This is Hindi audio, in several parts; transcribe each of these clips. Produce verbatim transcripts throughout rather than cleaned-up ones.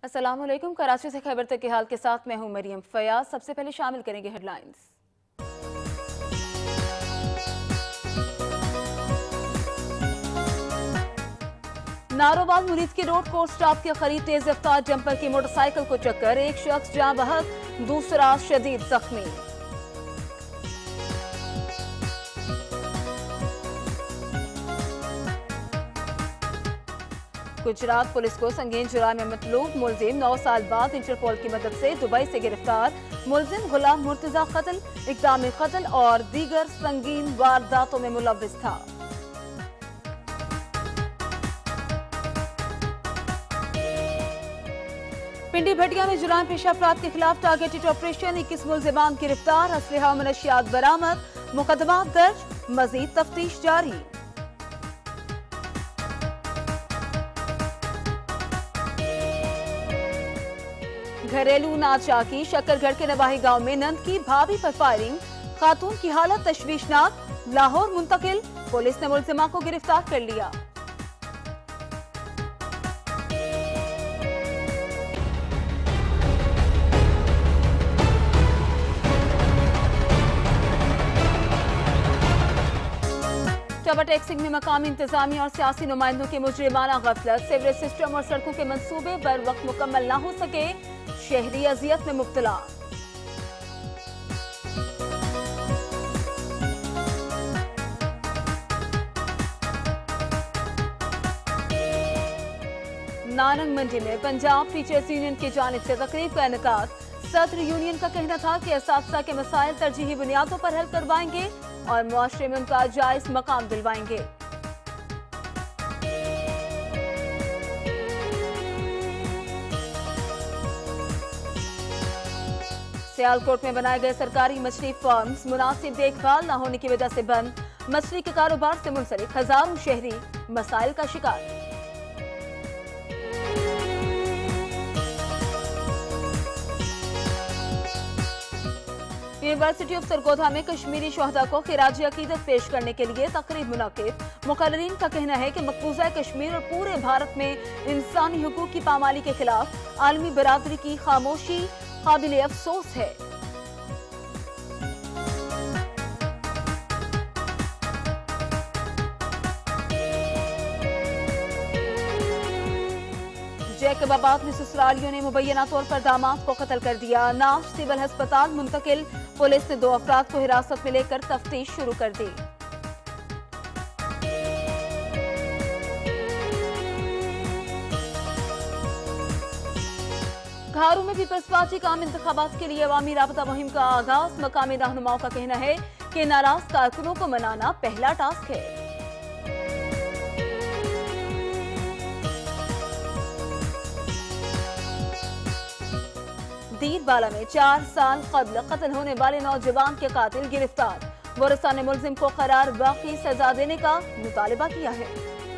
अस्सलाम वालेकुम। कराची से खैबर तक के हाल के साथ मैं हूं मरियम फयाज। सबसे पहले शामिल करेंगे हेडलाइंस। नारोवाल मुरीद की रोड कोर्स स्टॉप के करीब तेज रफ्तार जंपर की मोटरसाइकिल को टक्कर, एक शख्स जाँ बहक, दूसरा शदीद जख्मी। गुजरात पुलिस को संगीन जुर्म में मतलूब मुलजिम नौ साल बाद इंटरपोल की मदद से दुबई से गिरफ्तार। मुलजिम गुलाम मुर्तजा कत्ल, इक़दाम कत्ल और दीगर संगीन वारदातों में मुलव्विस था। पिंडी भटिया में जुर्म पेशा अफराद के खिलाफ टारगेटेड ऑपरेशन, इक्कीस मुलजिमान गिरफ्तार, असलहा और मनशियात बरामद, मुकदमा दर्ज, मजीद तफ्तीश जारी। घरेलू नाचाकी, शक्करगढ़ के नवाही गांव में नंद की भाभी पर फायरिंग, खातून की हालत तशवीशनाक, लाहौर मुंतकिल, पुलिस ने मुलजिमा को गिरफ्तार कर लिया। टबर टैक्सिंग में मकामी इंतजामिया और सियासी नुमाइंदों की मुजरिमाना गफलत, सीवरेज सिस्टम और सड़कों के मंसूबे बर वक्त मुकम्मल न हो सके, शहरी अजियत में मुब्तला। नारंग मंडी में पंजाब टीचर्स यूनियन की जानिब से तकरीब का इनेकाद, सदर यूनियन का कहना था कि असातिज़ा के मसाइल तरजीही बुनियादों पर हल करवाएंगे और मुआशरे में उनका जायज मकाम दिलवाएंगे। सियालकोट में बनाए गए सरकारी मछली फार्म्स मुनासिब देखभाल न होने की वजह से बंद, मछली के कारोबार से मुंसलिक हजारों शहरी मसाइल का शिकार। यूनिवर्सिटी ऑफ सरगोधा में कश्मीरी शोहदा को खिराज अकीदत पेश करने के लिए तकरीब मुनाकिद, मुकर्रिरीन का कहना है कि मकबूजा कश्मीर और पूरे भारत में इंसानी हुकूक की पामाली के खिलाफ आलमी बरादरी की खामोशी काबिल अफसोस है। जैकबाबाद में ससुरालियों ने मुबैना तौर पर दामाद को कत्ल कर दिया, नाश सिविल अस्पताल मुंतकिल, पुलिस ने दो अफराद को हिरासत में लेकर तफ्तीश शुरू कर दी। घारू में पीपल्स पार्टी का आम इंतखाबात के लिए अवामी राबता मुहिम का आगाज, मकामी रहनुमाओं का कहना है कि नाराज कारकुनों को मनाना पहला टास्क है। दीरबाला में चार साल कबल कत्ल होने वाले नौजवान के कातिल गिरफ्तार, वरसा ने मुलजिम को करार बाकी सजा देने का मुतालबा किया है।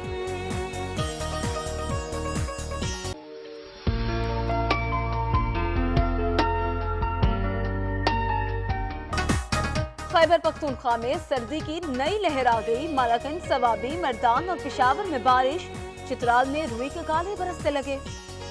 खैबर पख्तूनख्वा में सर्दी की नई लहर आ गई, मालाकंज, सवाबी, मर्दान और पेशावर में बारिश, चित्राल में रुई के गाले बरसने लगे।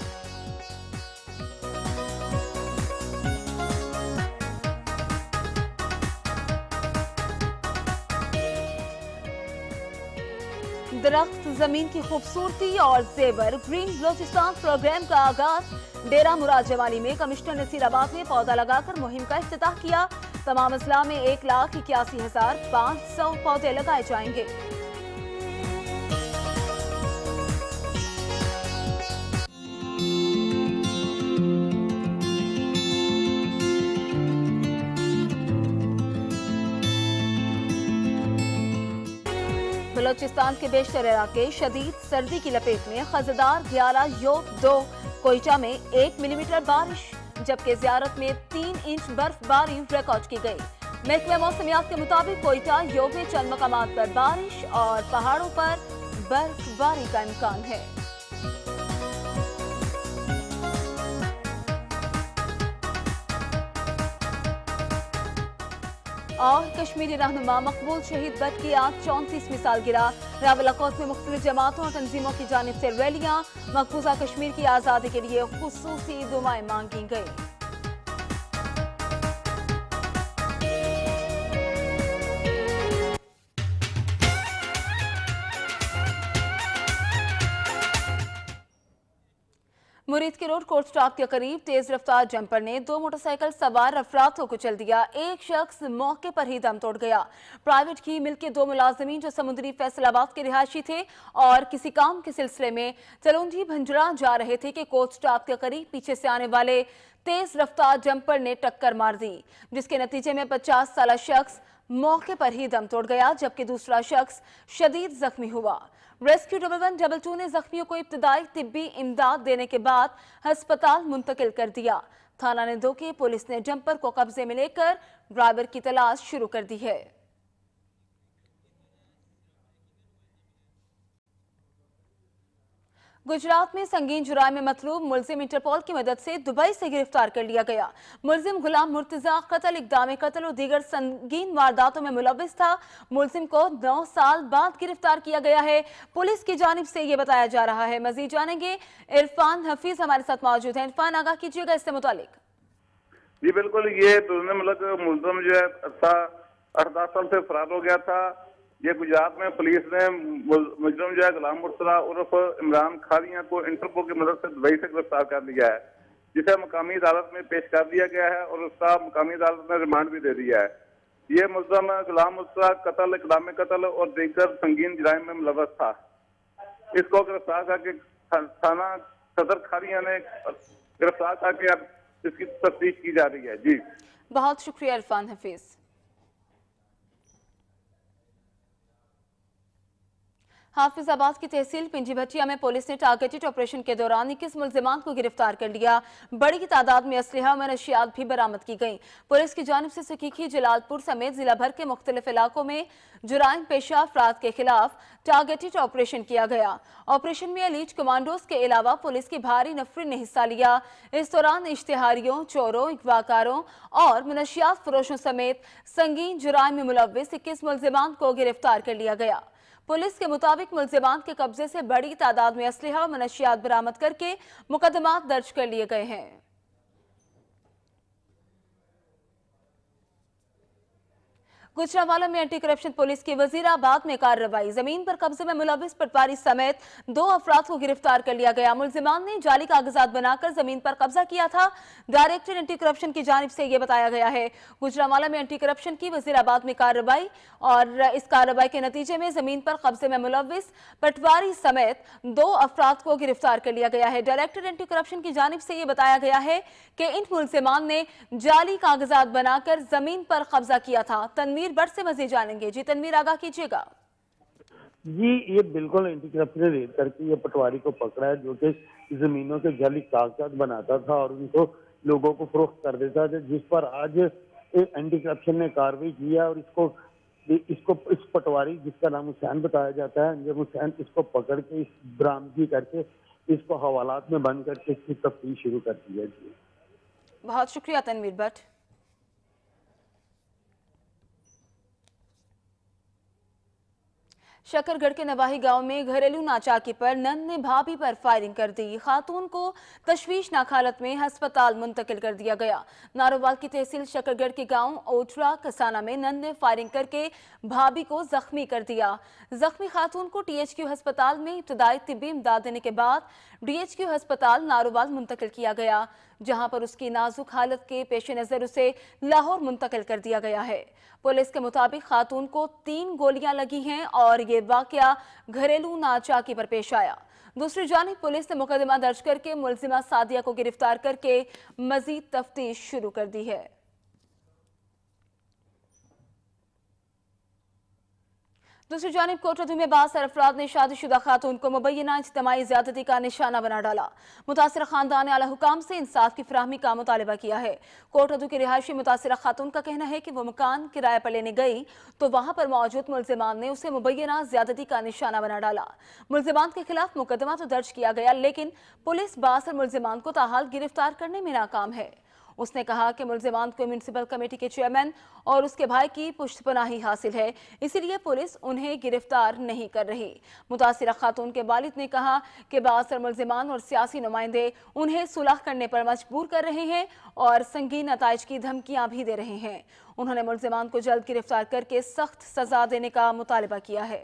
दरख्त, जमीन की खूबसूरती और जेवर, ग्रीन बलोचिस्तान प्रोग्राम का आगाज, डेरा मुराद जवानी में कमिश्नर नसीराबाद ने पौधा लगाकर मुहिम का इफ्तिताह किया। तमाम अजला में एक लाख इक्यासी हजार पाँच सौ पौधे लगाए जाएंगे। बलोचिस्तान के बेशतर इलाके शदीद सर्दी की लपेट में, खजदार ग्यारह योग दो, कोयटा में एक मिलीमीटर बारिश, जबकि ज़ियारत में तीन इंच बर्फबारी रिकॉर्ड की गई। महकमा मौसमियात के मुताबिक कोयटा योग में चंद मकामात पर बारिश और पहाड़ों पर बर्फबारी का इम्कान है। और कश्मीरी रहनुमा मकबूल शहीद बट की आज चौंतीसवीं सालगिरह, रावलकोट में मुख्तलिफ जमातों और तंजीमों की जानिब से रैलियां, मकबूजा कश्मीर की आज़ादी के लिए खुसूसी दुआएं मांगी गई। मुरीद के रोड कोर्ट स्टॉप के करीब तेज रफ्तार जंपर ने दो मोटरसाइकिल सवार अफराद को कुचल दिया। एक शख्स मौके पर ही दम तोड़ गया। प्राइवेट की मिल के दो मुलाजमीन जो समुद्री फैसलाबाद के रिहायशी थे और किसी काम के सिलसिले में चलौंजी भंजरा जा रहे थे कि कोर्ट स्टॉप के करीब पीछे से आने वाले तेज रफ्तार जंपर ने टक्कर मार दी, जिसके नतीजे में पचास साल शख्स मौके पर ही दम तोड़ गया, जबकि दूसरा शख्स शदीद जख्मी हुआ। Rescue double one double two ने जख्मियों को इब्तदाई तिब्बी इमदाद देने के बाद अस्पताल मुंतकिल कर दिया। थाना निंदो की पुलिस ने जंपर को कब्जे में लेकर ड्राइवर की तलाश शुरू कर दी है। गुजरात में संगीन जुराम में मतलूब मुलजिम इंटरपोल की मदद से दुबई से गिरफ्तार कर लिया गया। मुलजिम गुलाम मुर्तजा कत्ल, इक़दाम कत्ल और दीगर संगीन वारदातों में मुलव्विस था। मुलजिम को नौ साल बाद गिरफ्तार किया गया है, पुलिस की जानिब से ये बताया जा रहा है। मजीद जानेंगे, इरफान हफीज हमारे साथ मौजूद हैं। इरफान, आगाह कीजिएगा इससे मुतालिक। जी बिल्कुल, ये मतलब मुलजिम जो है अठारह साल से फरार हो गया था। ये गुजरात में पुलिस ने मुजरिम जो है गुलाम मुर्तजा उर्फ इमरान खारिया को इंटरपोल की मदद से दुबई से गिरफ्तार कर लिया है, जिसे मुकामी अदालत में पेश कर दिया गया है और उसका मुकामी अदालत ने रिमांड भी दे दिया है। ये मुलजिम गुलाम मुर्तजा कत्ल, इक़दाम कत्ल और दीगर संगीन जुराइम में मुलव्वस था। इसको गिरफ्तार करके थाना सदर खारिया ने गिरफ्तार करके अब इसकी तफ्तीश की जा रही है। जी बहुत शुक्रिया इरफान हफीज। हाफिजाबाद की तहसील पिंजी भटिया में पुलिस ने टारगेटेड ऑपरेशन के दौरान इक्कीस मुलजिमान को गिरफ्तार कर लिया। बड़ी तादाद में असलहा और मनशियात भी बरामद की गई। पुलिस की जानिब से सकीखी, जलालपुर समेत जिला भर के मुख्तलिफ इलाकों में जुराइम पेशा अफराद के खिलाफ टारगेटेड ऑपरेशन किया गया। ऑपरेशन में एलीट कमांडोज के अलावा पुलिस की भारी नफरी ने हिस्सा लिया। इस दौरान इश्तिहारियों, चोरों, अगवाकारों और मनशियात फरोशों समेत संगीन जुराइम में मुलव्विस इक्कीस मुलजिमान को गिरफ्तार कर लिया गया। पुलिस के मुताबिक मुलजिमान के कब्जे से बड़ी तादाद में असलहा और मनशियात बरामद करके मुकदमात दर्ज कर लिए गए हैं। गुजरांवाला में एंटी करप्शन पुलिस की वजीराबाद में कार्रवाई। जमीन पर कब्जे में मुलव्विस पटवारी समेत दो अफराद को गिरफ्तार कर लिया गया। मुलजिमान ने जाली कागजात बनाकर जमीन पर कब्जा किया था। डायरेक्टर एंटी करप्शन की जानिब से यह बताया गया है। गुजरांवाला में एंटी करप्शन की वजीराबाद में कार्रवाई और इस कार्रवाई के नतीजे में जमीन पर कब्जे में मुलव्विस पटवारी समेत दो अफराद को गिरफ्तार कर लिया गया है। डायरेक्टर एंटी करप्शन की जानिब से यह बताया गया है कि इन मुलजिमान ने जाली कागजात बनाकर जमीन पर कब्जा किया था। तनवीर बट से मजीद जानेंगे। जी तनवीर, आगाह कीजिएगा। जी ये बिल्कुल एंटी करप्शन ने रेड करके ये पटवारी को पकड़ा है, जो कि जमीनों के जाली कागजात बनाता था और उनको लोगों को फरोख्त कर देता था, जिस पर आज एंटी करप्शन ने कार्रवाई किया और इसको इसको इस पटवारी जिसका नाम हुसैन बताया जाता है, जब हुसैन इसको पकड़ के इस बरामदगी करके इसको हवालात में बंद करके इसकी तफ्तीश शुरू कर दी है। जी बहुत शुक्रिया तनवीर भट्ट। शकरगढ़ के नवाही गांव में घरेलू नाचाकी पर नन ने भाभी पर फायरिंग कर दी। खातून को तशवीशनाक हालत में अस्पताल मुंतकिल कर दिया गया। नारोवाल की तहसील शकरगढ़ के गांव ओटरा कसाना में नन ने फायरिंग करके भाभी को जख्मी कर दिया। जख्मी खातून को टीएचक्यू अस्पताल में इब्तदाई तिब्बी इमदाद देने के बाद डीएचक्यू अस्पताल नारोवाल मुंतकिल किया गया, जहां पर उसकी नाजुक हालत के पेश नजर उसे लाहौर मुंतकिल कर दिया गया है। पुलिस के मुताबिक खातून को तीन गोलियां लगी हैं और ये वाकया घरेलू नाचाकी पर पेश आया। दूसरी जानिब पुलिस ने मुकदमा दर्ज करके मुलजिमा सादिया को गिरफ्तार करके मजीद तफ्तीश शुरू कर दी है। दूसरी जानिब कोटरदू में बास अफराद ने शादीशुदा खातून को मुबैना इज्तिमाई ज्यादती का निशाना बना डाला। मुतासिर खानदान ने आला हुकाम से इंसाफ की फराहमी का मुतालबा किया है। कोटरदू की रिहायशी मुतासिर खातून का कहना है कि वो मकान किराए पर लेने गई तो वहां पर मौजूद मुलजिमान ने उसे मुबैना ज्यादती का निशाना बना डाला। मुलजिमान के खिलाफ मुकदमा तो दर्ज किया गया, लेकिन पुलिस बास और मुलजिमान को ताहाल गिरफ्तार करने में नाकाम है। उसने कहा कि मुल्जिमान को म्युनिसिपल कमेटी के चेयरमैन और उसके भाई की पुष्टपनाही हासिल है, इसीलिए पुलिस उन्हें गिरफ्तार नहीं कर रही। मुतासिरा खातून के वालिद ने कहा कि बासर मुल्जिमान और सियासी नुमाइंदे उन्हें सुलह करने पर मजबूर कर रहे हैं और संगीन नताइज की धमकियां भी दे रहे हैं। उन्होंने मुल्जिमान को जल्द गिरफ्तार करके सख्त सजा देने का मुतालबा किया है।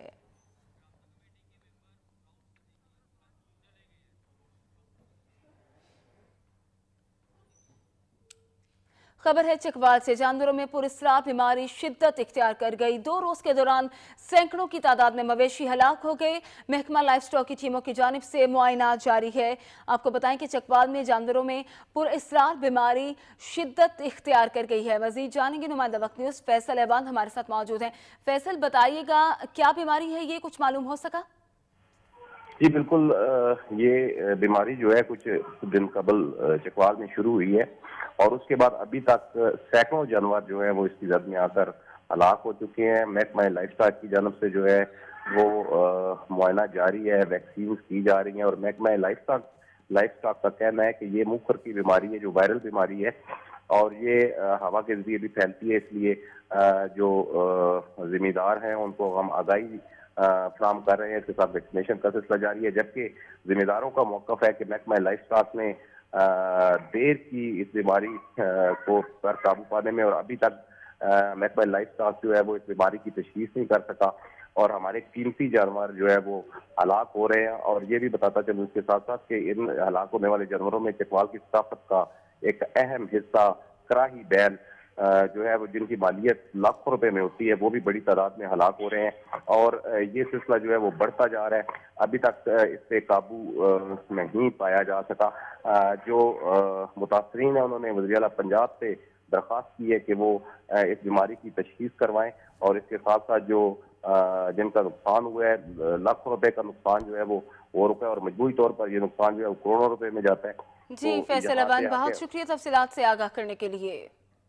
खबर है चकवाल से। जानवरों में पुरस्रार बीमारी शिद्दत इख्तियार कर गई। दो रोज के दौरान सैकड़ों की तादाद में मवेशी हलाक हो गए। महकमा लाइफ स्टॉक की टीमों की जानिब से मुआयना जारी है। आपको बताएं कि चकवाल में जानवरों में पुरस्रार बीमारी शिद्दत इख्तियार कर गई है। मजीद जानेंगे नुमाइंदा वक्त न्यूज फैसल एवान हमारे साथ मौजूद हैं। फैसल, बताइएगा क्या बीमारी है, ये कुछ मालूम हो सका? जी बिल्कुल, ये बीमारी जो है कुछ दिन कबल चकवाल में शुरू हुई है और उसके बाद अभी तक सैकड़ों जानवर जो है वो इसकी जद में आकर हलाक हो चुके हैं। महकमा लाइफ स्टॉक की जानब से जो है वो मुआयना जारी है, वैक्सीन की जा रही हैं और महकमा लाइफ स्टॉक लाइफ स्टॉक का कहना है कि ये मुखर की बीमारी है, जो वायरल बीमारी है और ये हवा के जरिए भी फैलती है, इसलिए जो जिम्मेदार हैं उनको हम आगाही फ्राहम कर रहे हैं। इसके साथ वैक्सीनेशन का सिलसिला जारी है, जबकि जिम्मेदारों का मौकफ है कि महकमा लाइफ स्टॉक ने देर की इस बीमारी को पर काबू पाने में और अभी तक महकमा लाइफ स्टॉक जो है वो इस बीमारी की तशखीस नहीं कर सका और हमारे कीमती जानवर जो है वो हलाक हो रहे हैं। और ये भी बताता चलूँ इसके साथ साथ कि इन हलाक होने वाले जानवरों में चकवाल की सकाफत का एक अहम हिस्सा कराही बैल जो है वो जिनकी मालियत लाखों रुपए में होती है, वो भी बड़ी तादाद में हलाक हो रहे हैं और ये सिलसिला जो है वो बढ़ता जा रहा है। अभी तक इस पे काबू नहीं पाया जा सका। जो मुतासरीन है उन्होंने वज़ीर आला पंजाब से दरख्वास्त की है कि वो इस बीमारी की तशखीस करवाएं और इसके साथ साथ जो जिनका नुकसान हुआ है, लाखों रुपए का नुकसान जो है वो वो रुपए और मजबूरी तौर पर ये नुकसान जो है वो करोड़ों रुपए में जाता है। जी तो फैसल अवान, बहुत शुक्रिया तफसीलात से आगाह करने के लिए।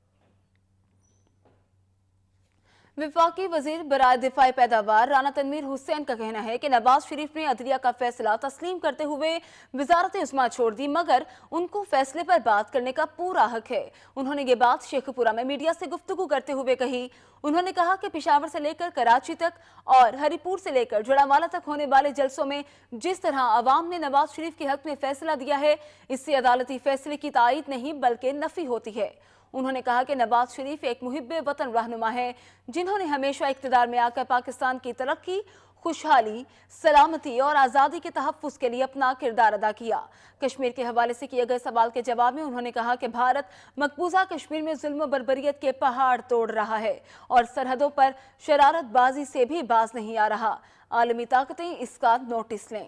विफाकी वजीर बराए दिफाई पैदावार राना तनवीर हुसैन का कहना है कि नवाज शरीफ ने अदलिया का फैसला तस्लीम करते हुए वजारत उस्मा छोड़ दी, मगर उनको फैसले पर बात करने का पूरा हक है। उन्होंने ये बात शेखपुरा में मीडिया से गुफ्तगू करते हुए कही। उन्होंने कहा कि पेशावर से लेकर कराची तक और हरिपुर से लेकर जड़ावाला तक होने वाले जलसों में जिस तरह अवाम ने नवाज शरीफ के हक में फैसला दिया है, इससे अदालती फैसले की तायीद नहीं बल्कि नफी होती है। उन्होंने कहा कि नवाज शरीफ एक मुहिब्बे वतन रहनुमा है, जिन्होंने हमेशा इख्तिदार में आकर पाकिस्तान की तरक्की, खुशहाली, सलामती और आज़ादी के तहफ़्फ़ुज़ के लिए अपना किरदार अदा किया। कश्मीर के हवाले से किए गए सवाल के जवाब में उन्होंने कहा कि भारत मकबूजा कश्मीर में जुल्म बर्बरियत के पहाड़ तोड़ रहा है और सरहदों पर शरारतबाजी से भी बाज नहीं आ रहा। आलमी ताकतें इसका नोटिस लें।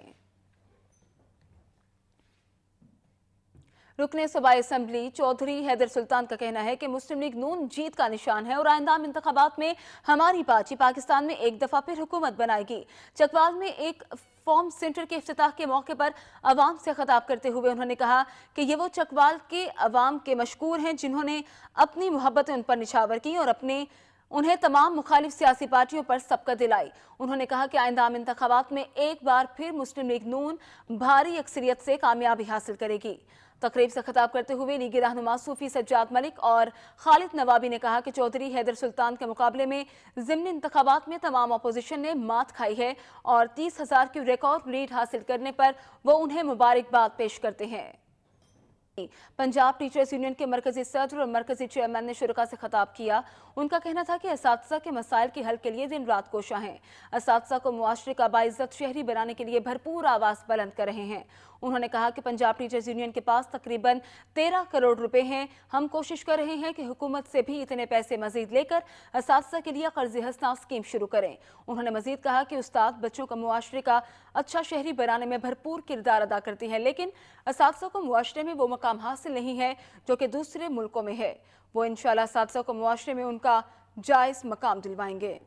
रुकने सूबाई असम्बली चौधरी हैदर सुल्तान का कहना है कि मुस्लिम लीग नून जीत का निशान है और आइंदा इंतखाबात में हमारी पार्टी पाकिस्तान में एक दफा फिर हुकूमत बनाएगी। चकवाल में एक फॉर्म सेंटर के इफ्तिताह के मौके पर अवाम से खिताब करते हुए उन्होंने कहा कि ये वो चकवाल के अवाम के मशकूर हैं जिन्होंने अपनी मोहब्बतें उन पर निछावर की और अपने उन्हें तमाम मुखालिफ सियासी पार्टियों पर सबकत दिलाई। उन्होंने कहा कि आइंदा इंतखाबात में एक बार फिर मुस्लिम लीग नून भारी अक्सरियत से कामयाबी हासिल करेगी। तकरीब से खिताब करते हुए लीगी रहनुमा सूफी सज्जाद मलिक और खालिद नवाबी ने कहा कि चौधरी हैदर सुल्तान के मुकाबले में ज़िमनी इंतखाबात में तमाम अपोजिशन ने मात खाई है और तीस हजार की रिकॉर्ड लीड हासिल करने पर वो उन्हें मुबारकबाद पेश करते हैं। पंजाब टीचर्स यूनियन के मरकजी सदर और मरकजी चेयरमैन ने शुरका से खिताब किया। उनका कहना था कि असातिज़ा के मसाइल के हल के लिए दिन रात कोशा हैं। असातिज़ा को मुआशरे का बाइज़्ज़त शहरी बनाने के लिए भरपूर आवाज़ बुलंद कर रहे हैं। उन्होंने कहा कि पंजाब टीचर्स यूनियन के पास तकरीबन तेरह करोड़ रुपए हैं। हम कोशिश कर रहे हैं कि हुकूमत से भी इतने पैसे मजीद लेकर असातिज़ा के लिए कर्ज हसना स्कीम शुरू करें। उन्होंने मजीद कहा कि उस्ताद बच्चों का मुआशरे का अच्छा शहरी बनाने में भरपूर किरदार अदा करती है, लेकिन असातिज़ा को मुआशरे में वो मकाम हासिल नहीं है जो कि दूसरे मुल्कों में है। वो इंशाअल्लाह असातिज़ा को मुआशरे में उनका जायज मकाम दिलवाएंगे।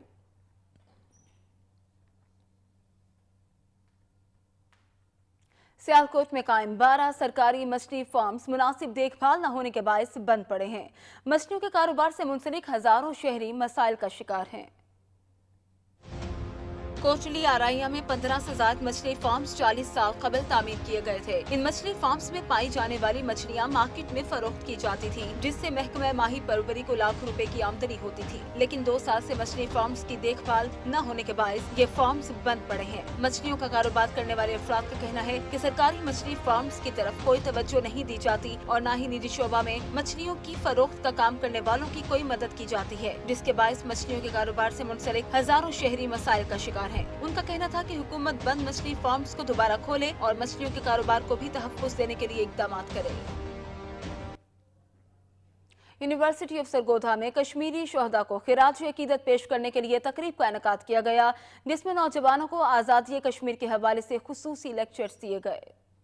सियालकोट में कायम बारह सरकारी मछली फार्म्स मुनासिब देखभाल न होने के बायस बंद पड़े हैं। मछलियों के कारोबार से मुंसलिक हजारों शहरी मसाइल का शिकार हैं। कोटली आराइया में पंद्रह से ज्यादा मछली फार्म्स चालीस साल कबल तामीर किए गए थे। इन मछली फार्म्स में पाई जाने वाली मछलियां मार्केट में फरोख्त की जाती थी, जिससे महकमा माही परवरी को लाख रुपए की आमदनी होती थी। लेकिन दो साल से मछली फार्म्स की देखभाल न होने के बायस ये फार्म्स बंद पड़े हैं। मछलियों का कारोबार करने वाले अफराद का कहना है कि सरकारी मछली फार्म्स की तरफ कोई तवज्जो नहीं दी जाती और न ही निजी शोबा में मछलियों की फरोख्त का काम करने वालों की कोई मदद की जाती है, जिसके बायस मछलियों के कारोबार से मुंसलिक हजारों शहरी मसाइल का शिकार हैं। उनका कहना था कि हुकूमत बंद मछली फार्म्स को दोबारा खोले और मछलियों के कारोबार को भी तहफ्फुज़ देने के लिए इक़दाम करे। यूनिवर्सिटी ऑफ सरगोधा में कश्मीरी शोहदा को खिराज अकीदत पेश करने के लिए तकरीब का इनेकाद किया गया, जिसमें नौजवानों को आज़ादी कश्मीर के हवाले से खुसूसी लेक्चर्स दिए गए।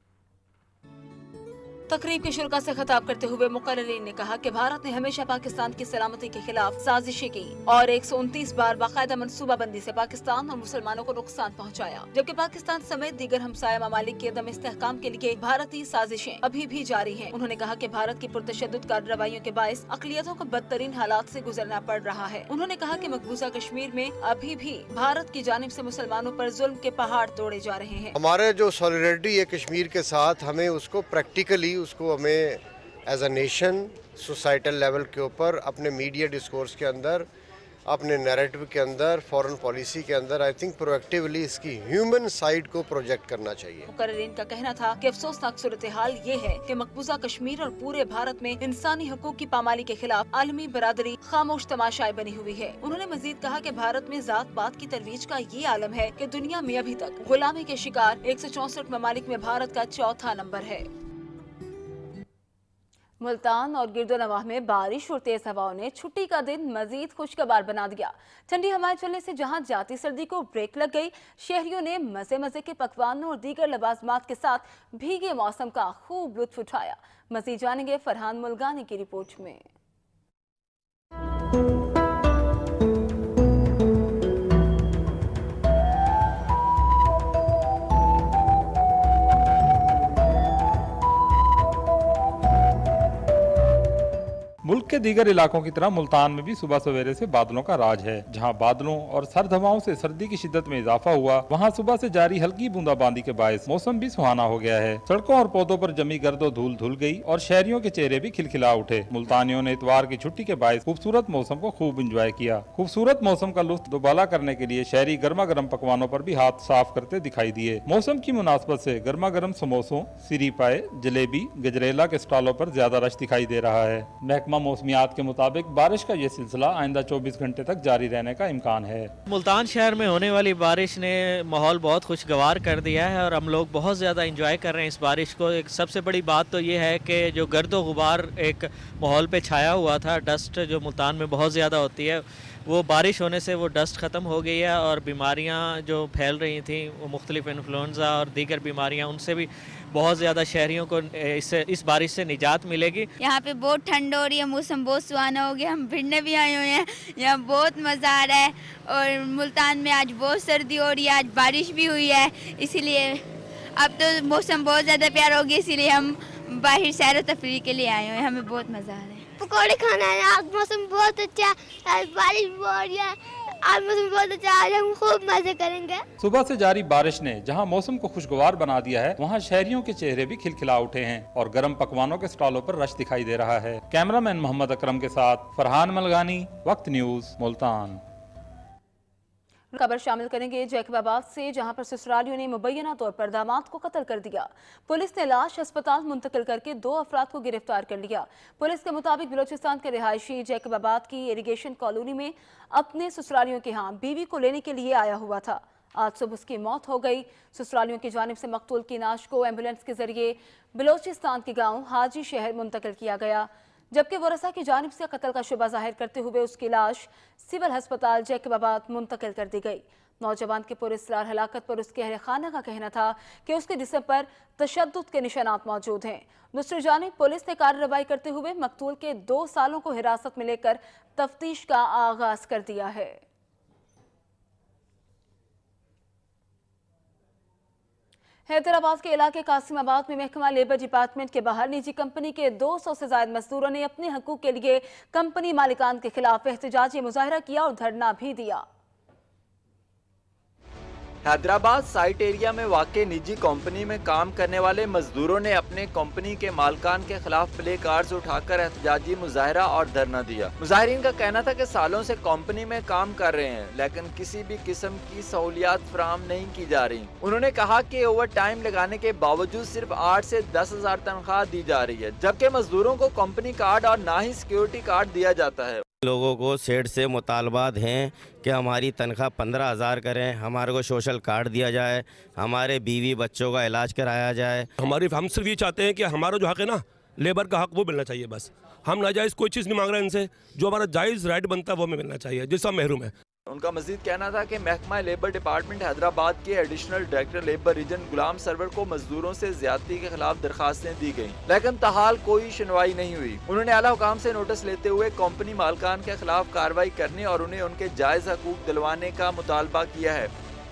तकरीब के शुरा से खिताब करते हुए मुकर्रिरीन ने कहा कि भारत ने हमेशा पाकिस्तान की सलामती के खिलाफ साजिशें की और एक सौ उनतीस बार बाकायदा मनसूबाबंदी से पाकिस्तान और मुसलमानों को नुकसान पहुंचाया, जबकि पाकिस्तान समेत दीगर हमसाया ममालिक के अदम इस्तेहकाम के लिए भारतीय साजिशें अभी भी जारी हैं। उन्होंने कहा कि भारत की पुरतशद्दुद कार्रवाइयों के बायस अक़लियतों को बदतरीन हालात से गुजरना पड़ रहा है। उन्होंने कहा कि मकबूजा कश्मीर में अभी भी भारत की जानिब से मुसलमानों पर जुल्म के पहाड़ तोड़े जा रहे हैं। हमारे जो सॉलिडरिटी है कश्मीर के साथ, हमें उसको प्रैक्टिकली उसको हमें as a nation societal level के ऊपर अपने मीडिया डिस्कोर्स के अंदर, अपने नैरेटिव के अंदर, फॉरेन पॉलिसी के अंदर आई थिंक प्रोएक्टिवली इसकी ह्यूमन साइड को प्रोजेक्ट करना चाहिए। मुकर्रिरीन का कहना था कि अफसोसनाक सूरत हाल ये है कि मकबूजा कश्मीर और पूरे भारत में इंसानी हकूक की पामाली के खिलाफ आलमी बरादरी खामोश तमाशाई बनी हुई है। उन्होंने मजीद कहा कि भारत में जात पात की तरवीज का ये आलम है कि दुनिया में अभी तक गुलामी के शिकार एक सौ चौसठ ममालिक में भारत का चौथा नंबर है। मुल्तान और गिरदोनवाह में बारिश और तेज हवाओं ने छुट्टी का दिन मजीद खुशगवार बना दिया। ठंडी हवाएं चलने से जहां जाती सर्दी को ब्रेक लग गई, शहरियों ने मजे मजे के पकवानों और दीगर लवाजमात के साथ भीगे मौसम का खूब लुत्फ उठाया। मजीद जानेंगे फरहान मुल्गानी की रिपोर्ट में। मुल्क के दीगर इलाकों की तरह मुल्तान में भी सुबह सवेरे से बादलों का राज है। जहां बादलों और सर्द हवाओं से सर्दी की शिद्दत में इजाफा हुआ, वहां सुबह से जारी हल्की बूंदाबांदी के बायस मौसम भी सुहाना हो गया है। सड़कों और पौधों पर जमी गर्दो धूल धुल गई और शहरियों के चेहरे भी खिलखिला उठे। मुल्तानियों ने इतवार की छुट्टी के बायस खूबसूरत मौसम को खूब इंजॉय किया। खूबसूरत मौसम का लुत्फ दुबाला करने के लिए शहरी गर्मा गर्म पकवानों पर भी हाथ साफ करते दिखाई दिए। मौसम की मुनासबत से गर्मा गर्म समोसों, सिरी पाए, जलेबी, गजरेला के स्टॉलों पर ज्यादा रश दिखाई दे रहा है। महकमा मौसमियात के मुताबिक बारिश का ये सिलसिला आइंदा चौबीस घंटे तक जारी रहने का इम्कान है। मुल्तान शहर में होने वाली बारिश ने माहौल बहुत खुशगवार कर दिया है और हम लोग बहुत ज़्यादा इंजॉय कर रहे हैं इस बारिश को। एक सबसे बड़ी बात तो ये है कि जो गर्दो गुबार एक माहौल पे छाया हुआ था, डस्ट जो मुल्तान में बहुत ज़्यादा होती है, वो बारिश होने से वो डस्ट ख़त्म हो गई है और बीमारियां जो फैल रही थी, वो मुख्तलिफ इन्फ्लुएंजा और दीगर बीमारियां, उनसे भी बहुत ज़्यादा शहरियों को इससे इस बारिश से निजात मिलेगी। यहाँ पे बहुत ठंड हो रही है, मौसम बहुत सुहाना हो गया। हम भिड़ने भी आए हुए हैं, यहाँ बहुत मज़ा आ रहा है। और मुल्तान में आज बहुत सर्दी हो रही है, आज बारिश भी हुई है, इसीलिए अब तो मौसम बहुत ज़्यादा प्यारा हो गया, इसीलिए हम बाहर सैर तफरीह के लिए आए हुए हैं। हमें बहुत मज़ा आ रहा है। पकौड़े खाना है, आज मौसम बहुत अच्छा है, बारिश भी हो रही है, आज मौसम बहुत अच्छा है, हम खूब मजे करेंगे। सुबह से जारी बारिश ने जहां मौसम को खुशगवार बना दिया है, वहां शहरियों के चेहरे भी खिलखिला उठे हैं और गर्म पकवानों के स्टॉलों पर रश दिखाई दे रहा है। कैमरामैन मोहम्मद अकरम के साथ फरहान मलगानी, वक्त न्यूज, मुल्तान। खबर शामिल करेंगे जैकबाबाद से, जहां पर ससुरालियों ने मुबैना तौर पर दामाद को कत्ल कर दिया। पुलिस ने लाश अस्पताल मुंतकिल करके दो अफराद को गिरफ्तार कर लिया। पुलिस के मुताबिक बलोचिस्तान के रिहायशी जैकबाबाद की इरिगेशन कॉलोनी में अपने ससुरालियों के यहाँ बीवी को लेने के लिए आया हुआ था। आज सुबह उसकी मौत हो गई। ससुरालियों की जानिब से मकतूल की लाश को एम्बुलेंस के जरिए बलोचिस्तान के गाँव हाजी शहर मुंतकिल किया गया, जबकि वरसा की जानिब से कत्ल का शुबा जाहिर करते हुए उसकी लाश सिविल अस्पताल जैकबाबाद मुंतकिल कर दी गई। नौजवान के पुरस्कार हलाकत पर उसके अहल खाना का कहना था कि उसके जिस्म पर तशद्दुद के निशानात मौजूद हैं। दूसरी जानिब पुलिस ने कार्रवाई करते हुए मकतूल के दो सालों को हिरासत में लेकर तफ्तीश का आगाज कर दिया है। हैदराबाद के इलाके कासिमाबाद में महकमा लेबर डिपार्टमेंट के बाहर निजी कंपनी के दो सौ से ज्यादा मजदूरों ने अपने हकूक के लिए कंपनी मालिकान के खिलाफ एहतजाजी मुजाहरा किया और धरना भी दिया। हैदराबाद साइट एरिया में वाक़ई निजी कंपनी में काम करने वाले मजदूरों ने अपने कंपनी के मालकान के खिलाफ प्ले कार्ड्स उठाकर एहतजाजी मुजाहरा और धरना दिया। मुजाहिरीन का कहना था कि सालों से कंपनी में काम कर रहे हैं लेकिन किसी भी किस्म की सहूलियात फराहम नहीं की जा रही। उन्होंने कहा कि ओवर टाइम लगाने के बावजूद सिर्फ आठ से दस हजार तनख्वाह दी जा रही है, जबकि मजदूरों को कंपनी कार्ड और ना ही सिक्योरिटी कार्ड दिया जाता है। लोगों को सेठ से मुतालबात हैं कि हमारी तनख्वाह पंद्रह हज़ार करें, हमारे को सोशल कार्ड दिया जाए, हमारे बीवी बच्चों का इलाज कराया जाए। हमारी हम सिर्फ ये चाहते हैं कि हमारा जो हक है ना, लेबर का हक, वो मिलना चाहिए। बस हम नाजायज़ कोई चीज़ नहीं मांग रहे हैं इनसे, जो हमारा जायज़ राइट बनता है वो हमें मिलना चाहिए, जिससे हम महरूम है। उनका मजीद कहना था कि महकमा लेबर डिपार्टमेंट हैदराबाद के additional director labour region Ghulam Sarwar को मजदूरों से ज्यादती के खिलाफ दरखास्तें दी गयी, लेकिन ताहाल कोई सुनवाई नहीं हुई। उन्होंने आला हुकाम से नोटिस लेते हुए कंपनी मालकान के खिलाफ कार्रवाई करने और उन्हें उनके जायज हकूक दिलवाने का मुतालबा किया है।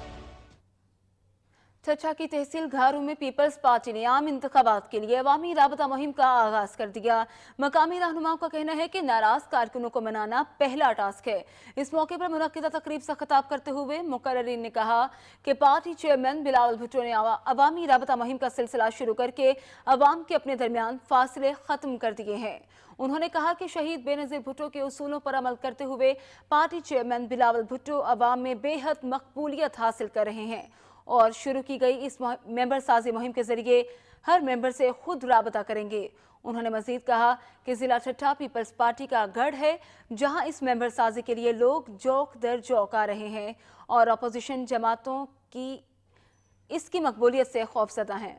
चचा की तहसील घारू में पीपल्स पार्टी ने आम इंतखाबात के लिए अवामी राबता मुहिम का आगाज कर दिया। मकामी रहनुमाओं का कहना है कि नाराज कारकुनों को मनाना पहला टास्क है। इस मौके पर मुनक्किदा तकरीब से खिताब करते हुए मुकर्रिरीन ने कहा कि पार्टी चेयरमैन बिलावल भुट्टो ने अवामी राबता मुहिम का सिलसिला शुरू करके अवाम के अपने दरमियान फासले खत्म कर दिए हैं। उन्होंने कहा कि शहीद बेनजीर भुट्टो के उसूलों पर अमल करते हुए पार्टी चेयरमैन बिलावल भुट्टो अवाम में बेहद मकबूलियत हासिल कर रहे हैं और शुरू की गई इस मेंबर साजी मुहिम के जरिए हर मेंबर से खुद राबता करेंगे। उन्होंने मजीद कहा कि जिला ठट्ठा पीपल्स पार्टी का गढ़ है, जहां इस मेंबर साजी के लिए लोग जोक दर जोक आ रहे हैं और अपोजिशन जमातों की इसकी मकबूलियत से खौफजदा हैं।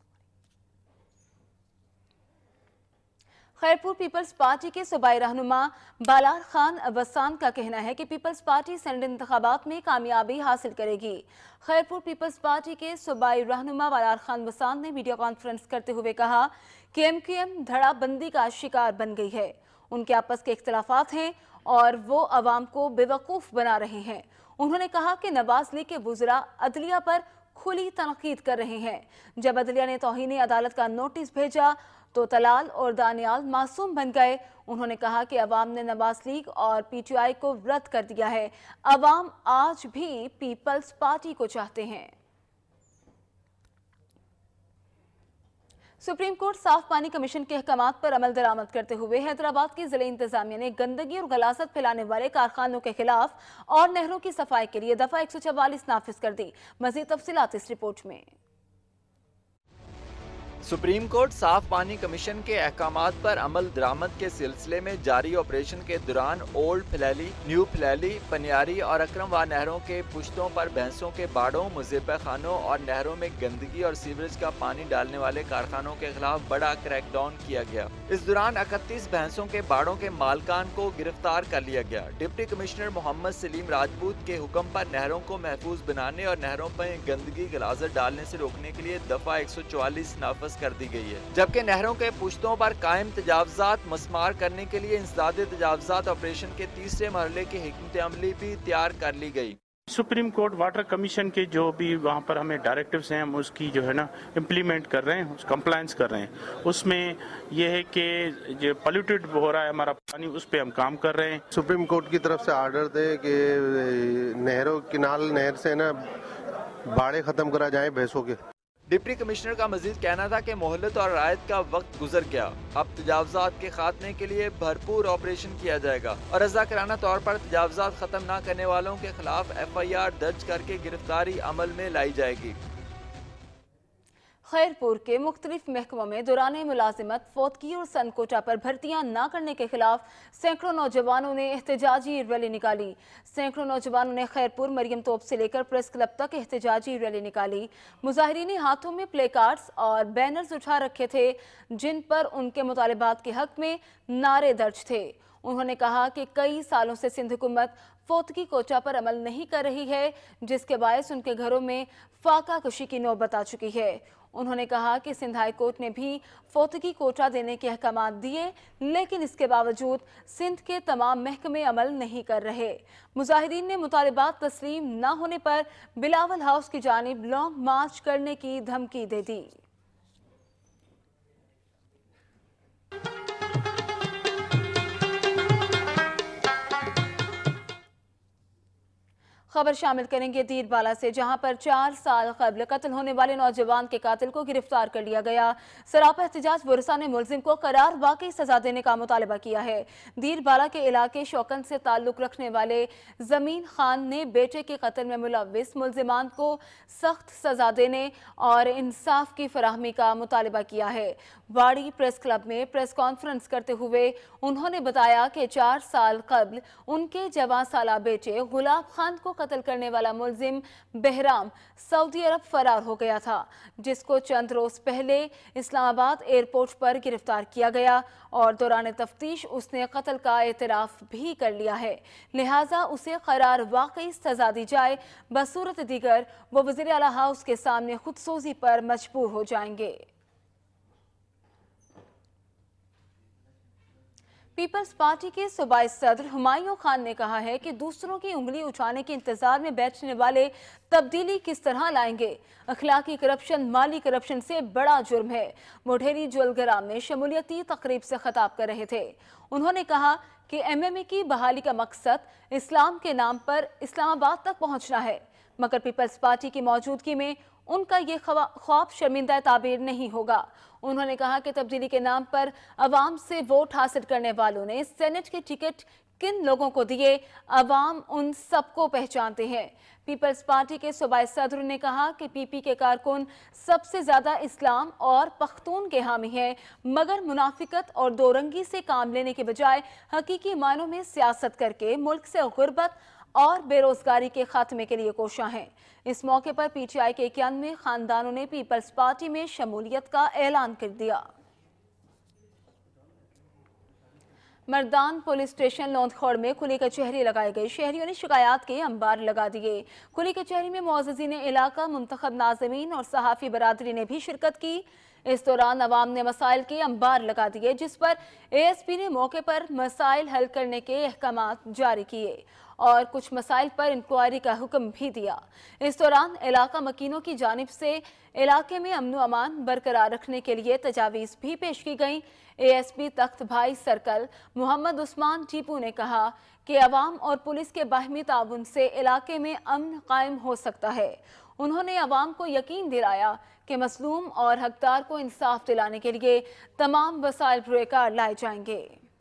खैरपुर पीपल्स पार्टी के सूबाई रहनुमा बालार खान वसान का कहना है कि पीपल्स पार्टी सेनेट इंतखाबात में कामयाबी हासिल करेगी। खैरपुर पीपल्स पार्टी के सूबाई रहनुमा बालार खान वसान ने वीडियो कॉन्फ्रेंस करते हुए कहा कि एम क्यू एम धड़ाबंदी का शिकार बन गई है। उनके आपस के इख्तलाफात हैं और वो अवाम को बेवकूफ़ बना रहे हैं। उन्होंने कहा कि नवाज लीग के वुज़रा अदलिया पर खुली तनकीद कर रहे हैं। जब अदलिया ने तौहीन अदालत का नोटिस भेजा तो तलाल और दानियाल मासूम बन गए। उन्होंने कहा कि अवाम ने नवाज लीग और पीटीआई को रद्द कर दिया है। अवाम आज भी पीपल्स पार्टी को चाहते हैं। सुप्रीम कोर्ट साफ पानी कमीशन के अहकामात पर अमल दरामद करते हुए हैदराबाद की जिले इंतजामिया ने गंदगी और गलासत फैलाने वाले कारखानों के खिलाफ और नहरों की सफाई के लिए दफा एक सौ चवालीस नाफिज कर दी। मजीद तफसीलात इस रिपोर्ट में। सुप्रीम कोर्ट साफ पानी कमीशन के अहकामात पर अमल दरामद के सिलसिले में जारी ऑपरेशन के दौरान ओल्ड फिलैली, न्यू फिलैली, पनियारी और अक्रमवार नहरों के पुश्तों पर भैंसों के बाड़ों, मुज़ेबा खानों और नहरों में गंदगी और सीवरेज का पानी डालने वाले कारखानों के खिलाफ बड़ा क्रैकडाउन किया गया। इस दौरान इकतीस भैंसों के बाड़ों के मालकान को गिरफ्तार कर लिया गया। डिप्टी कमिश्नर मोहम्मद सलीम राजपूत के हुक्म पर नहरों को महफूज बनाने और नहरों पर गंदगी गलाजत डालने से रोकने के लिए दफा एक सौ चौवालीस नाफज कर दी गई है, जबकि नहरों के पुश्तों पर कायम तजावजात मस्मार करने के लिए इंसदाद तजावजात ऑपरेशन के तीसरे मरहले की हिकमत अमली भी तैयार कर ली गई। सुप्रीम कोर्ट वाटर कमीशन के जो भी वहाँ पर हमें डायरेक्टिव्स हैं हम उसकी जो है ना इम्प्लीमेंट कर रहे हैं, कंप्लायंस कर रहे हैं। उसमें यह है कि जो पोल्यूटेड हो रहा है हमारा पानी, उस पर हम काम कर रहे हैं। सुप्रीम कोर्ट की तरफ से आर्डर थे कि नहरों किनाल नहर से ना बाड़े खत्म करा जाए भैंसों के। डिप्टी कमिश्नर का मजीद कहना था कि मोहलत और रायत का वक्त गुजर गया, अब तजावजात के खात्मे के लिए भरपूर ऑपरेशन किया जाएगा और रज़ाकराना तौर पर तजावजात खत्म न करने वालों के खिलाफ एफ आई आर दर्ज करके गिरफ्तारी अमल में लाई जाएगी। खैरपुर के मुख्तलिफ महकमों में दौरान मुलाजिमत, फौतगी और सन कोटा पर भर्तियां न करने के खिलाफ सैकड़ों नौजवानों ने एहतजाजी रैली निकाली। सैकड़ों नौजवानों ने खैरपुर मरियम तोप से लेकर प्रेस क्लब तक एहतजाजी रैली निकाली। मुजाहिरीन ने हाथों में प्ले कार्ड्स और बैनर्स उठा रखे थे जिन पर उनके मुतालिबात के हक में नारे दर्ज थे। उन्होंने कहा कि कई सालों से सिंध हुकूमत फौतगी कोटा पर अमल नहीं कर रही है, जिसके बायस उनके घरों में फाका कशी की नौबत आ चुकी है। उन्होंने कहा कि सिंध हाई कोर्ट ने भी फौतगी कोटा देने के अहकामात दिए, लेकिन इसके बावजूद सिंध के तमाम महकमे अमल नहीं कर रहे। मुजाहिरीन ने मुतालिबात तस्लीम न होने पर बिलावल हाउस की जानिब लॉन्ग मार्च करने की धमकी दे दी। खबर शामिल करेंगे दीरबाला से, जहां पर चार साल कबल कत्ल होने वाले नौजवान के कातिल को गिरफ्तार कर लिया गया। सरापा एहतजाज वरसा ने मुलजिम को करार वाकई सजा देने का मुतालबा किया है। दीरबाला के इलाके शौकन से ताल्लुक रखने वाले जमीन खान ने बेटे के कत्ल में मुलविस मुलजिमान को सख्त सजा देने और इंसाफ की फराहमी का मुतालबा किया है। वाड़ी प्रेस क्लब में प्रेस कॉन्फ्रेंस करते हुए उन्होंने बताया कि चार साल कबल उनके जवां साला बेटे गुलाब खान को कत्ल करने वाला मुलजिम बहराम सऊदी अरब फरार हो गया था, जिसको चंद रोज पहले इस्लामाबाद एयरपोर्ट पर गिरफ्तार किया गया और दौरान तफ्तीश उसने कत्ल का एतराफ भी कर लिया है। लिहाजा उसे करार वाकई सजा दी जाए, बसूरत दीगर वो वज़ीर आला हाउस के सामने खुदसोजी पर मजबूर हो जाएंगे। पीपल्स पार्टी के सूबाई सदर हुमायूं खान ने कहा है कि दूसरों की उंगली उठाने के इंतजार में बैठने वाले तब्दीली किस तरह लाएंगे। अखलाकी करप्शन माली करप्शन से बड़ा जुर्म है। मोढेरी जुलगराम में शमूलियती तकरीब से खिताब कर रहे थे। उन्होंने कहा कि एमएमए की बहाली का मकसद इस्लाम के नाम पर इस्लामाबाद तक पहुंचना है, मगर पीपल्स पार्टी की मौजूदगी में उनका ये ख्वाब शर्मिंदा ताबीर नहीं होगा। उन्होंने कहा कि तब्दीली के नाम पर अवाम से वोट हासिल करने वालों ने सेनेट के टिकट किन लोगों को दिए, अवाम उन सबको पहचानते हैं। पीपल्स पार्टी के सूबाई सदर ने कहा कि पीपी के कारकुन सबसे ज्यादा इस्लाम और पख्तून के हामी हैं, मगर मुनाफिकत और दोरंगी से काम लेने के बजाय हकीकी मायनों में सियासत करके मुल्क से गुर्बत और बेरोजगारी के खात्मे के लिए कोशा हैं। इस मौके पर पीटीआई के इक्यानवे खानदानों ने पीपल्स पार्टी में शमूलियत का ऐलान कर दिया। मर्दान पुलिस स्टेशन लौंदखोड़ में खुली कचहरी लगाई गई। शहरियों ने शिकायत के अंबार लगा दिए। खुली कचहरी में मुअज़्ज़िज़ीन इलाका, मुंतखब नाज़िमीन और सहाफ़ी बरादरी ने भी शिरकत की। इस दौरान अवाम ने मसाइल के अंबार लगा दिए, जिस पर एएसपी ने मौके पर मसाइल हल करने के अहकामात जारी किए और कुछ मसाइल पर इंक्वायरी का हुक्म भी दिया। इस दौरान इलाका मकीनों की जानिब से इलाके में अमन अमान बरकरार रखने के लिए तजावीज़ भी पेश की गईं। एएसपी तख्त भाई सर्कल मोहम्मद उस्मान टीपू ने कहा कि अवाम और पुलिस के बाहमी ताउन से इलाके में अमन कायम हो सकता है। उन्होंने अवाम को यकीन दिलाया कि मसलूम और हकदार को इंसाफ दिलाने के लिए तमाम वसाइल पुरकार लाए जाएंगे।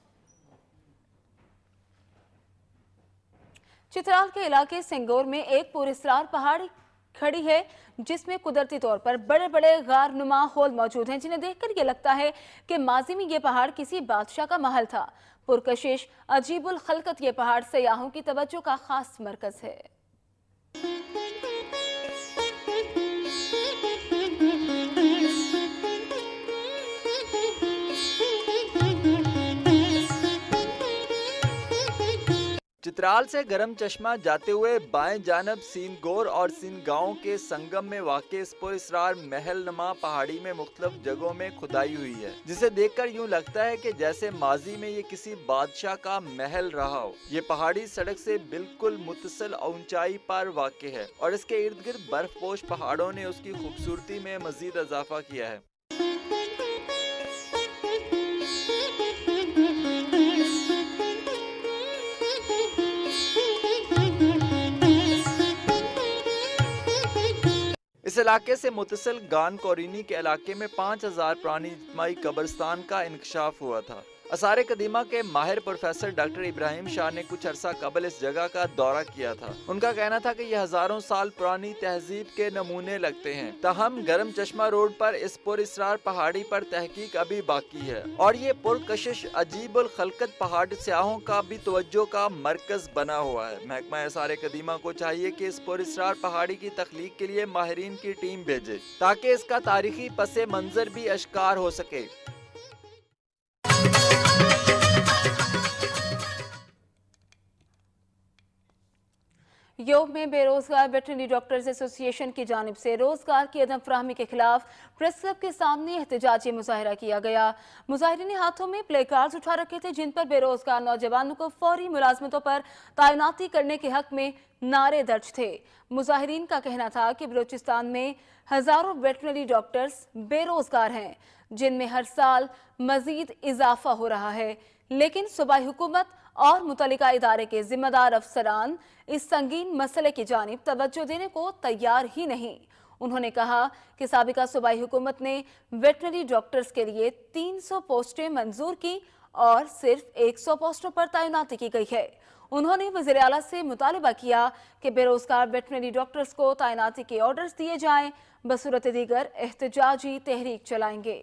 चित्राल के इलाके सिंगोर में एक पुरस्रार पहाड़ी खड़ी है, जिसमें कुदरती तौर पर बड़े बड़े गार नुमा होल मौजूद हैं, जिन्हें देखकर ये लगता है कि माजी में ये पहाड़ किसी बादशाह का महल था। पुरकशिश अजीबुल खलकत ये पहाड़ सयाहों की तवज्जो का खास मरकज है। चित्राल से गरम चश्मा जाते हुए बाएं जानब सीनगोर और सीन गांव के संगम में वाक़े इस पुरस्रार महल नमा पहाड़ी में मुख्तलिफ जगहों में खुदाई हुई है, जिसे देखकर यूं लगता है कि जैसे माजी में ये किसी बादशाह का महल रहा हो। ये पहाड़ी सड़क से बिल्कुल मुतसिल ऊंचाई पर वाक़े है और इसके इर्द गिर्द बर्फपोश पहाड़ों ने उसकी खूबसूरती में मजीद इजाफा किया है। इस इलाके से मुतसिल गान कोरिनी के इलाके में पाँच हजार पुरानी इज्तिमाई कब्रिस्तान का इंकशाफ हुआ था। आसार कदीमा के माहिर प्रोफेसर डॉक्टर इब्राहिम शाह ने कुछ अरसा कबल इस जगह का दौरा किया था। उनका कहना था कि यह हजारों साल पुरानी तहजीब के नमूने लगते हैं। ताहम गरम चश्मा रोड पर इस पुरस्रार पहाड़ी पर तहकीक अभी बाकी है और ये पुरकशिश अजीबुल खलकत पहाड़ सयाहों का भी तवज्जो का मरकज बना हुआ है। महकमा आसार कदीमा को चाहिए कि इस पुरस्रार पहाड़ी की तख्लीक के लिए माहिरीन की टीम भेजे, ताकि इसका तारीखी पसे मंजर भी अश्कार हो सके। योग में बेरोजगार वेटरनरी डॉक्टर्स एसोसिएशन की जानिब से रोजगार की अदम फराहमी के खिलाफ प्रेस क्लब के सामने एहतजाजी मुजाहरा किया गया। मुजाहिरीन ने हाथों में प्ले कार्ड्स उठा रखे थे, जिन पर बेरोजगार नौजवानों को फौरी मुलाजमतों पर तैनाती करने के हक में नारे दर्ज थे। मुजाहिरीन का कहना था कि बलूचिस्तान में हजारों वेटरनरी डॉक्टर्स बेरोजगार हैं, जिनमें हर साल मजीद इजाफा हो रहा है, लेकिन सूबाई हुकूमत और मुतल्लिका इदारे के जिम्मेदार अफसरान इस संगीन मसले की जानिब तवज्जो देने को तैयार ही नहीं। उन्होंने कहा कि साबिका सूबाई हुकूमत ने वेटरनरी डॉक्टर्स के लिए तीन सौ पोस्टें मंजूर की और सिर्फ सौ पोस्टों पर तैनाती की गई है। उन्होंने वज़ीर आला से मुतालिबा किया कि बेरोजगार वेटरनरी डॉक्टर्स को तैनाती के ऑर्डर्स दिए जाएं, बसूरत दीगर एहतजाजी तहरीक चलाएंगे।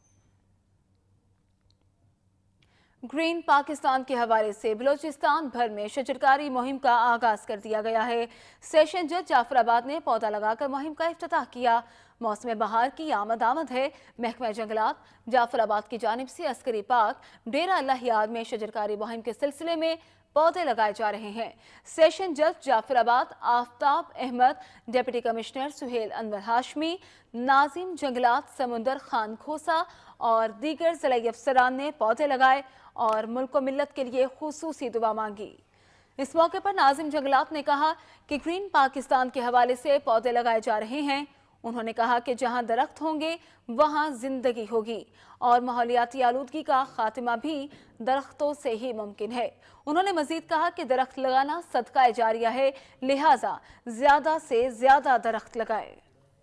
ग्रीन पाकिस्तान के हवाले से बलूचिस्तान भर में शजरकारी मुहिम का आगाज कर दिया गया है। सेशन जज जाफराबाद ने पौधा लगाकर मुहिम का इफ्तिताह किया। मौसम बहार की आमद आमद है। महकमा जंगलात जाफराबाद की जानिब से अस्करी पार्क डेरा अल्लाह याद में शजरकारी मुहिम के सिलसिले में पौधे लगाए जा रहे हैं। सेशन जज जाफराबाद आफ्ताब अहमद, डिप्टी कमिश्नर सुहेल अनवर हाशमी, नाजिम जंगलात समुंदर खान खोसा और दीगर ज़िलाई अफसरान ने पौधे लगाए और मुल्क व मिल्लत के लिए खुसूसी दुआ मांगी। इस मौके पर नाजिम जंगलात ने कहा कि ग्रीन पाकिस्तान के हवाले से पौधे लगाए जा रहे हैं। उन्होंने कहा कि जहां दरख्त होंगे वहां जिंदगी होगी और माहौलियाती आलूदगी का खात्मा भी दरख्तों से ही मुमकिन है। उन्होंने मजीद कहा कि दरख्त लगाना सदका जारिया है, लिहाजा ज्यादा से ज्यादा दरख्त लगाए।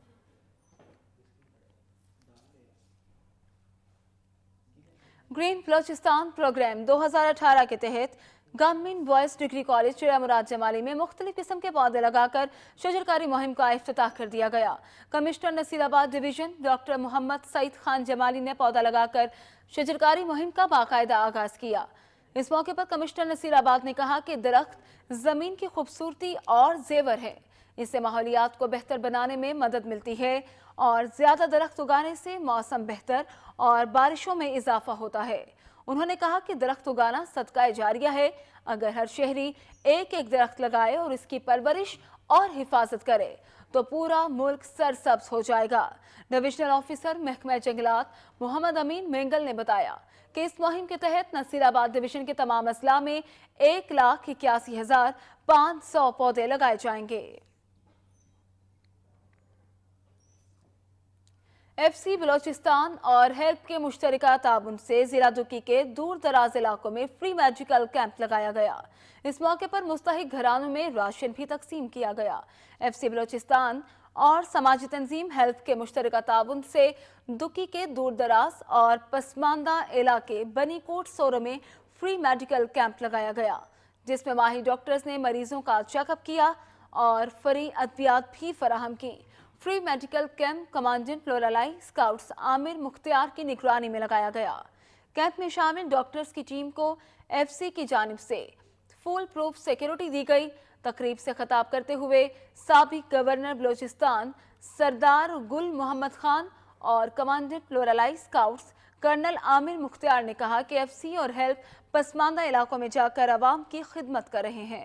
ग्रीन बलूचिस्तान प्रोग्राम दो हज़ार अठारह के तहत गवर्नमेंट बॉयज डिग्री कॉलेज चिड़ा मुराद जमाली में मुख्तलिफ किस्म के पौधे लगाकर शजरकारी मुहिम का इफ्तिताह कर दिया गया। Commissioner Nasirabad division doctor Mohammad Saeed Khan Jamali ने पौधा लगाकर शजरकारी मुहिम का बाकायदा आगाज किया। इस मौके पर कमिश्नर नसीराबाद ने कहा कि दरख्त जमीन की खूबसूरती और जेवर है, इससे माहौलियात को बेहतर बनाने में मदद मिलती है और ज्यादा दरख्त उगाने से मौसम बेहतर और बारिशों में इजाफा होता है। उन्होंने कहा कि दरख्त उगाना सदका जारिया है। अगर हर शहरी एक एक दरख्त लगाए और इसकी परवरिश और हिफाजत करे तो पूरा मुल्क सरसब्ज हो जाएगा। डिविजनल ऑफिसर महकमा जंगलात मोहम्मद अमीन मेंगल ने बताया कि इस मुहिम के तहत नसीराबाद डिवीजन के तमाम अजला में एक लाख इक्यासी हजार पाँच सौ पौधे लगाए जाएंगे। एफ सी बलूचिस्तान और हेल्प के मुश्तरका ताबुन से जिला दुकी के दूर दराज इलाकों में फ्री मेडिकल कैंप लगाया गया। इस मौके पर मुस्तहिक घरानों में राशन भी तकसीम किया गया। एफ सी बलूचिस्तान और समाजी तंजीम हेल्प के मुश्तरका ताबुन से दुकी के दूर दराज और पसमानदा इलाके बनीकोट सोरो में फ्री मेडिकल कैंप लगाया गया, जिसमें माहिर डॉक्टर्स ने मरीजों का चेकअप किया और फ्री अद्वियात भी फराहम की। Free medical camp commandant Loralai scouts Amir Mukhtiar की निगरानी में लगाया गया। कैंप में शामिल डॉक्टर्स की टीम को एफ सी की जानिब से फुल प्रूफ सिक्योरिटी दी गई। तकरीब से खिताब करते हुए साबिक गवर्नर बलूचिस्तान सरदार गुल मोहम्मद खान और commandant Loralai scouts colonel Amir Mukhtiar ने कहा कि एफ सी और हेल्प पसमानदा इलाकों में जाकर अवाम की खिदमत कर रहे हैं।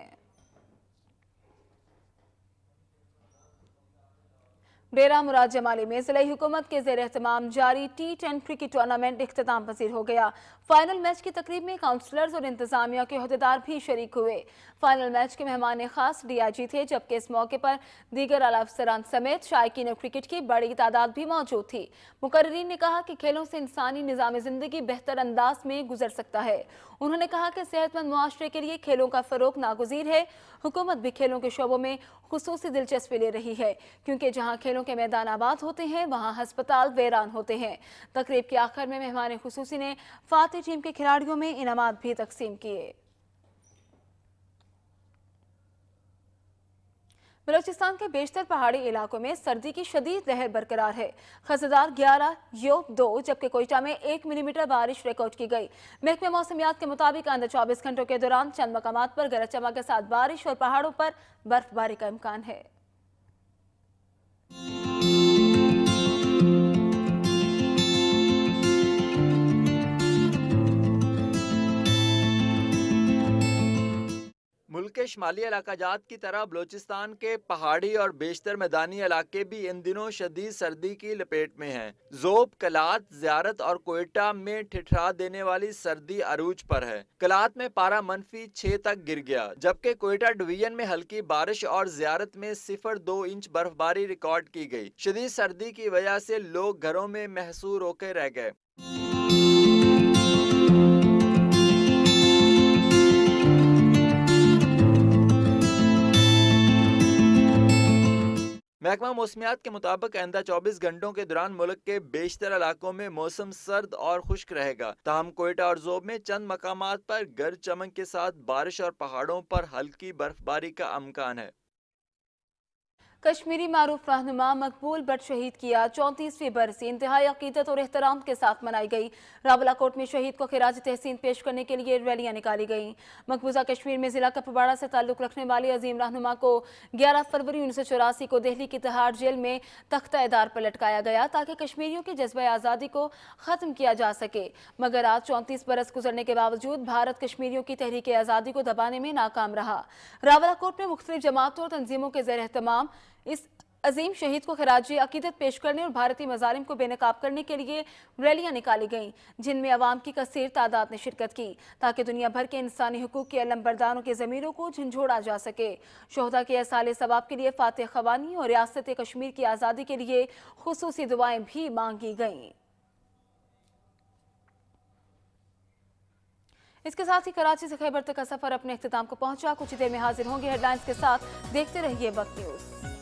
डेरा मुराद जमाली में ज़िलाई हुकूमत के ज़ेर एहतमाम जारी टी टेन क्रिकेट टूर्नामेंट इख्तिताम पसीर हो गया। फाइनल मैच की तकरीब में काउंसलर्स और इंतजामिया के अहदेदार भी शरीक हुए। फाइनल मैच के मेहमान खास डी आई जी थे, जबकि इस मौके पर दीगर आला अफसरान समेत शायकीन क्रिकेट की बड़ी तादाद भी मौजूद थी। मुकर्रीन ने कहा कि खेलों से इंसानी निज़ाम ज़िंदगी बेहतर अंदाज में गुजर सकता है। उन्होंने कहा कि सेहतमंद मुआशरे के लिए खेलों का फ़रोग नागुज़ीर है। हुकूमत भी खेलों के शोबों में खुसूसी दिलचस्पी ले रही है, क्योंकि जहाँ खेलों के मैदान आबाद होते हैं वहाँ हस्पताल वीरान होते हैं। तकरीब के आखिर में मेहमान खुसूसी ने फातिह टीम के खिलाड़ियों में इनामात भी तकसीम किए। बलूचिस्तान के बेशतर पहाड़ी इलाकों में सर्दी की शदीद लहर बरकरार है। खजदार ग्यारह, योब दो, जबकि कोयटा में एक मिलीमीटर बारिश रिकॉर्ड की गई। महकमे मौसमियात के मुताबिक आइंदा चौबीस घंटों के दौरान चंद मकामात पर गरज चमक के साथ बारिश और पहाड़ों पर बर्फबारी का इम्कान है। मुल्क के शुमाली इलाकाजात की तरह बलोचिस्तान के पहाड़ी और बेशतर मैदानी इलाके भी इन दिनों शदीद सर्दी की लपेट में हैं। ज़ोब, कलात, ज़ियारत और कोयटा में ठिठरा देने वाली सर्दी अरूज पर है। कलात में पारा मनफी छह तक गिर गया, जबकि कोयटा डिवीजन में हल्की बारिश और ज़ियारत में सिफर दो इंच बर्फबारी रिकॉर्ड की गई। शदीद सर्दी की वजह से लोग घरों में महसूर होकर रह गए। महकमा मौसमियात के मुताबिक आइंदा चौबीस घंटों के दौरान मुल्क के बेशतर इलाकों में मौसम सर्द और खुश्क रहेगा। ताहम कोयटा और ज़ोब में चंद मकामात पर गरज चमक के साथ बारिश और पहाड़ों पर हल्की बर्फबारी का अमकान है। कश्मीरी मारूफ रहनुमा मकबूल भट्ट शहीद किया चौंतीसवीं बरसी इंतहाई अकीदत और एहतराम के साथ मनाई गई। रावलाकोट में शहीद को खिराज तहसीन पेश करने के लिए रैलियां निकाली गईं। मकबूजा कश्मीर में जिला कपवाड़ा से ताल्लुक रखने वाले अजीम रहनुमा को ग्यारह फरवरी उन्नीस सौ चौरासी को दिल्ली की तिहाड़ जेल में तख्ता-ए-दार पर लटकाया गया ताकि कश्मीरियों की जज्बा आज़ादी को खत्म किया जा सके, मगर आज चौंतीस बरस गुजरने के बावजूद भारत कश्मीरियों की तहरीक आज़ादी को दबाने में नाकाम रहा। रावलाकोट में मुख्तलिफ जमातों और तंजीमों के ज़ेर एहतमाम इस अजीम शहीद को खिराजी अकीदत पेश करने और भारतीय मज़ालिम को बेनकाब करने के लिए रैलियां निकाली गईं, जिनमें अवाम की कसीर तादाद ने शिरकत की ताकि दुनिया भर के इंसानी हुकूक के अलमबरदारों के ज़मीरों को झंझोड़ा जा सके। शोहदा के असाले सवाब के लिए फातिह ख़वानी और रियासत कश्मीर की आज़ादी के लिए खुसूसी दुआएं भी मांगी गईं। इसके साथ ही कराची से खैबर तक का सफर अपने इख्तिताम को पहुंचा। कुछ देर में हाजिर होंगे हेडलाइंस के साथ। देखते रहिए वक्त न्यूज़।